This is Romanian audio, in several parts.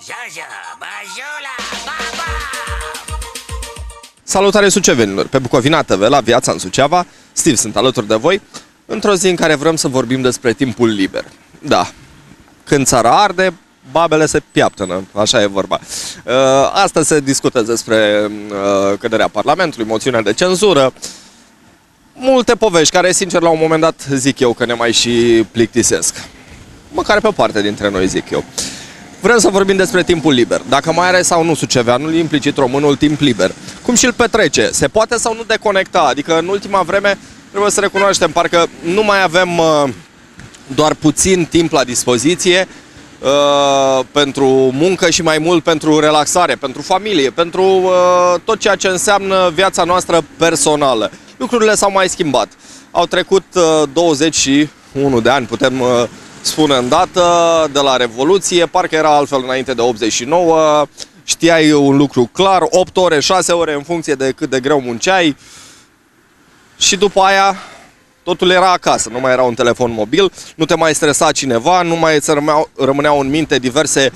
Jojo, Bajula, Baba! Salutare sucevenilor! Pe Bucovina TV, la Viața în Suceava, Steve sunt alături de voi, într-o zi în care vrem să vorbim despre timpul liber. Da, când țara arde, babele se piaptănă, așa e vorba. Astăzi se discută despre căderea Parlamentului, moțiunea de cenzură, multe povești care, sincer, la un moment dat zic eu că ne mai și plictisesc. Măcar pe o parte dintre noi, zic eu. Vrem să vorbim despre timpul liber. Dacă mai are sau nu suceveanul, implicit românul, timp liber. Cum și-l petrece? Se poate sau nu deconecta? Adică în ultima vreme trebuie să recunoaștem, parcă nu mai avem doar puțin timp la dispoziție pentru muncă și mai mult pentru relaxare, pentru familie, pentru tot ceea ce înseamnă viața noastră personală. Lucrurile s-au mai schimbat. Au trecut 21 de ani, putem spune îndată, de la Revoluție, parcă era altfel înainte de 89, știai un lucru clar, 8 ore, 6 ore în funcție de cât de greu munceai și după aia totul era acasă, nu mai era un telefon mobil, nu te mai stresa cineva, nu mai îți rămâneau în minte diverse,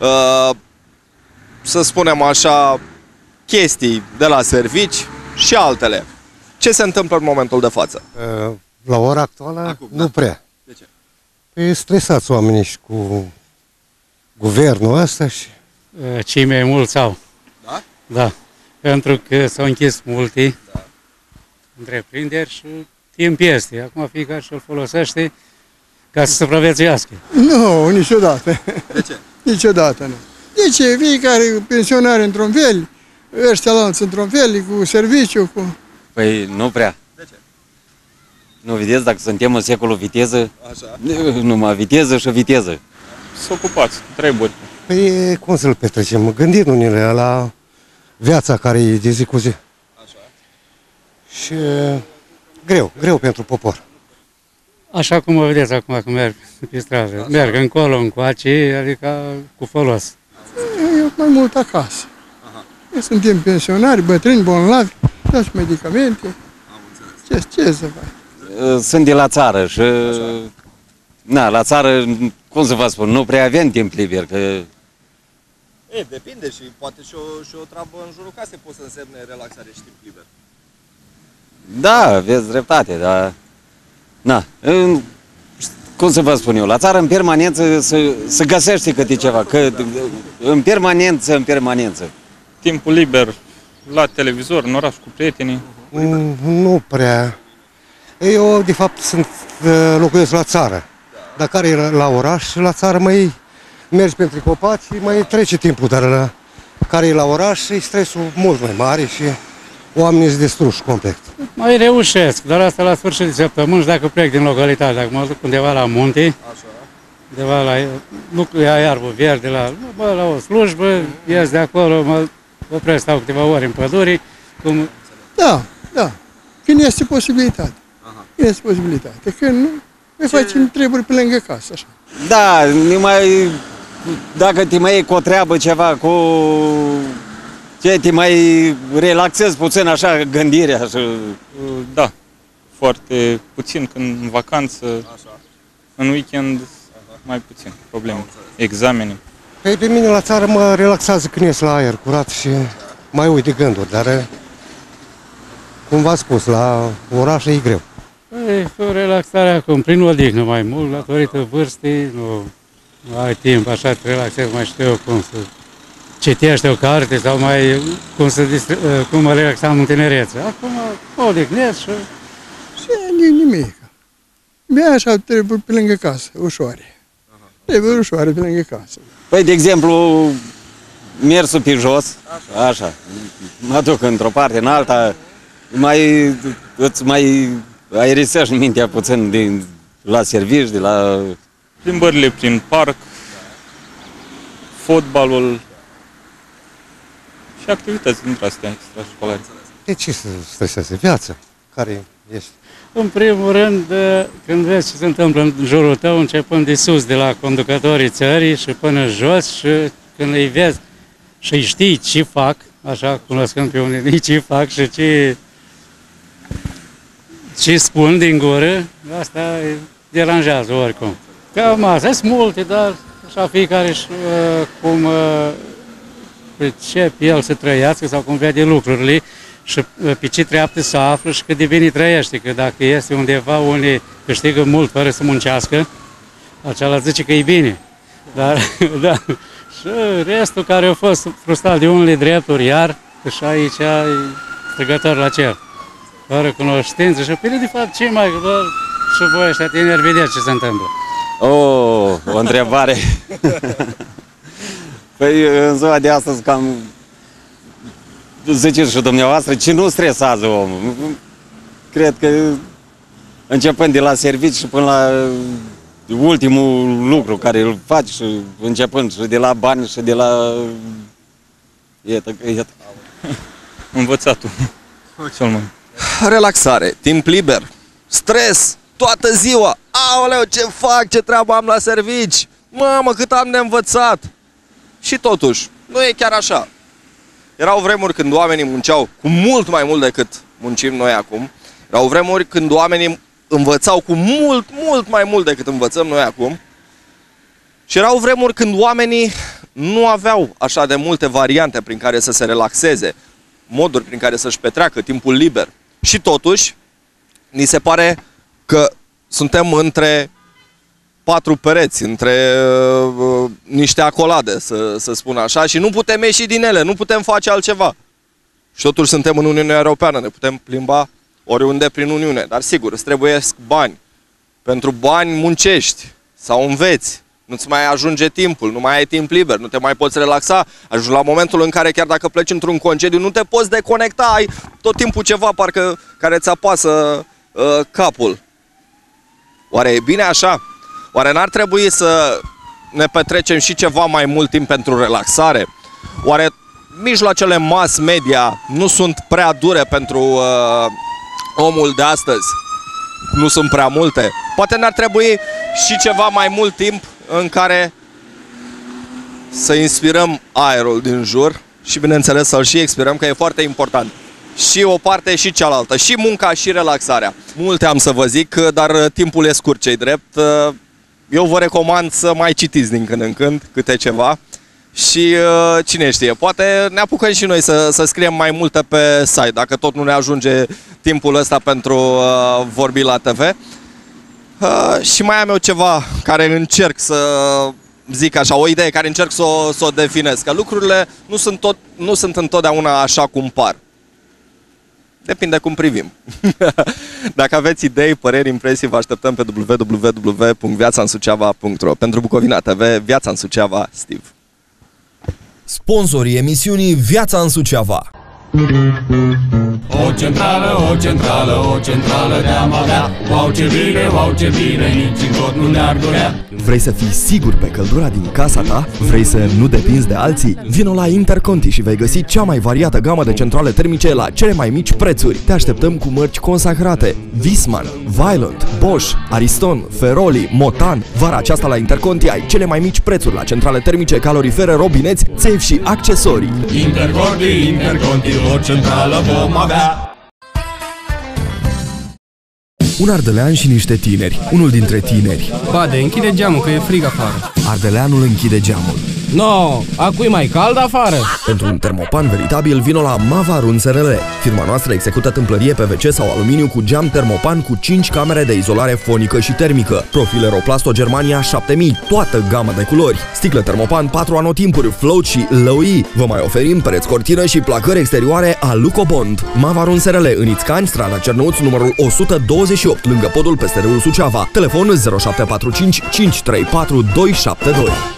să spunem așa, chestii de la servici și altele. Ce se întâmplă în momentul de față? La ora actuală, acum, nu prea. De ce? Păi stresați oamenii și cu guvernul ăsta și... Cei mai mulți au. Da? Da. Pentru că s-au închis multe întreprinderi și timp este. Acum fiecare și-l folosește ca să supraviețuiască. Nu, niciodată. De ce? Niciodată nu. De ce? Fiecare pensionar într-un fel, ăștia alții într-un fel, cu serviciu, cu... Păi nu prea. De ce? Nu vedeți, dacă suntem în secolul viteză, Așa. numai viteză și viteză. Să ocupați, treburi. Păi cum să-l petrecem? Gândindu-ne la viața care e de zi cu zi. Așa. Și greu pentru popor. Așa cum o vedeți acum că merg pe stradă. Așa. Merg încolo, încoace, adică cu folos. Eu mai mult acasă. Aha. Eu suntem pensionari, bătrâni, bolnavi, dați medicamente. Am înțeles. Ce să faci? Sunt de la țară și... Na, la țară, cum să vă spun, nu prea avem timp liber, că... Depinde și poate și o treabă în jurul casei poate să însemne relaxare și timp liber. Da, aveți dreptate, dar... Na, cum să vă spun eu, la țară în permanență să găsește câte ceva, că în permanență. Timpul liber la televizor, în oraș cu prietenii. Nu prea. Eu, de fapt, locuiesc la țară. Dar care e la oraș, la țară mai mergi pentru copaci și mai trece timpul, dar care e la oraș, e stresul mult mai mare și oamenii sunt destruși complet. Mai reușesc, dar asta la sfârșit de săptămâni și dacă plec din localitate, dacă mă duc undeva la munte, Așa. undeva la iarbă verde, la o slujbă, ies de acolo, mă opresc, stau câteva ore în pădure, cum Da. Când este posibilitate. Aha. Când este posibilitate. Când nu, noi facem treburi pe lângă casă, așa. Da, dacă te mai iei cu o treabă ceva, te mai relaxezi puțin așa gândirea și... Da, foarte puțin când în vacanță, Așa. în weekend, mai puțin probleme. Examene. Păi pe mine la țară mă relaxează când ies la aer curat și mai uit de gânduri, dar cum v-am spus, la oraș e greu. Păi, relaxarea acum, prin odihnă mai mult, datorită vârstei, nu ai timp, așa te relaxezi, mai știu eu cum să citești o carte sau mai cum mă relaxam în tinerețe. Acum mă odihnesc și... Și nimic. Bine așa treburi pe lângă casă, ușoare. Treburi ușoare pe lângă casă. Păi, de exemplu, mersul pe jos, așa, mă duc într-o parte, în alta, îți mai aerisești mintea puțin la servici, de la... Plimbările prin parc, fotbalul și activități dintre astea extrașcolare. De ce să streseze viața? Care ești? În primul rând, când vezi ce se întâmplă în jurul tău, începând de sus, de la conducătorii țării și până jos, și când îi vezi și îi știi ce fac, așa, cunoscând pe unii, ce fac și ce spun din gură, asta îi deranjează oricum. Cam asta, sunt multe, dar Așa fiecare cum pricepe el să trăiască sau cum vede lucrurile și pe ce treaptă să află și cât de bine trăiește. Că dacă este undeva unde câștigă mult fără să muncească, acela zice că e bine. Dar, da, și restul care a fost frustrat de unele drepturi, iar și aici e strigător la cer. Fără cunoștință și pe de fapt ce mai doar și voi ăștia tineri vedeți ce se întâmplă. O întrebare. Păi în ziua de astăzi cam ziceți și dumneavoastră, ce nu stresează omul. Cred că începând de la servici și până la ultimul lucru care îl faci și începând și de la bani și de la... Iată. Învățatul. Cel mai. Relaxare, timp liber, stres, toată ziua. Aoleu, ce fac, ce treabă am la servici? Mamă, cât am de învățat. Și totuși, nu e chiar așa. Erau vremuri când oamenii munceau cu mult mai mult decât muncim noi acum. Erau vremuri când oamenii învățau cu mult mai mult decât învățăm noi acum. Și erau vremuri când oamenii nu aveau așa de multe variante prin care să se relaxeze, moduri prin care să-și petreacă timpul liber. Și totuși, ni se pare că suntem între patru pereți, între niște acolade, să spun așa, și nu putem ieși din ele, nu putem face altceva. Și totuși suntem în Uniunea Europeană, ne putem plimba oriunde prin Uniune. Dar sigur, îți trebuiesc bani. Pentru bani muncești sau înveți. Nu-ți mai ajunge timpul, nu mai ai timp liber, nu te mai poți relaxa. Ajungi la momentul în care chiar dacă pleci într-un concediu, nu te poți deconecta, ai tot timpul ceva parcă care îți apasă capul. Oare e bine așa? Oare n-ar trebui să ne petrecem și ceva mai mult timp pentru relaxare? Oare mijloacele mass media nu sunt prea dure pentru omul de astăzi? Nu sunt prea multe? Poate n-ar trebui și ceva mai mult timp în care să inspirăm aerul din jur și, bineînțeles, să-l și expirăm, că e foarte important. Și o parte și cealaltă, și munca și relaxarea. Multe am să vă zic, dar timpul e scurt, ce-i drept. Eu vă recomand să mai citiți din când în când câte ceva și cine știe, poate ne apucăm și noi să scriem mai multe pe site, dacă tot nu ne ajunge timpul ăsta pentru vorbi la TV. Și mai am eu ceva care încerc să zic așa, o idee care încerc să o definez, că lucrurile nu sunt întotdeauna așa cum par. Depinde cum privim. Dacă aveți idei, păreri, impresii, vă așteptăm pe www.viațaînsuceava.ro. Pentru Bucovina TV, Viața în Suceava, Steve. Sponsorii emisiunii Viața în Suceava. O centrală de-am avea. Wow, ce bine, nici în tot nu ne-ar durea. Vrei să fii sigur pe căldura din casa ta? Vrei să nu depinzi de alții? Vino la Interconti și vei găsi cea mai variată gamă de centrale termice la cele mai mici prețuri. Te așteptăm cu mărci consacrate: Viessmann, Vaillant, Bosch, Ariston, Feroli, Motan. Vara aceasta la Interconti ai cele mai mici prețuri la centrale termice, calorifere, robineți, țevi și accesorii. Interconti, o centrală vom avea. Un ardelean și niște tineri. Unul dintre tineri. Bade, închide geamul că e frig afară. Ardeleanul închide geamul. No, acum e mai cald afară. Pentru un termopan veritabil, vino la Mavarun SRL. Firma noastră execută tâmplărie PVC sau aluminiu cu geam termopan cu 5 camere de izolare fonică și termică. Profil Aeroplasto Germania 7000, toată gama de culori. Sticle termopan 4 anotimpuri, float și low-E. Vă mai oferim pereți cortină și placări exterioare Alucobond. Mavarun SRL în Ițcani, strada Cernăuț, numărul 128, lângă podul peste râul Suceava. Telefon 0745 534 272.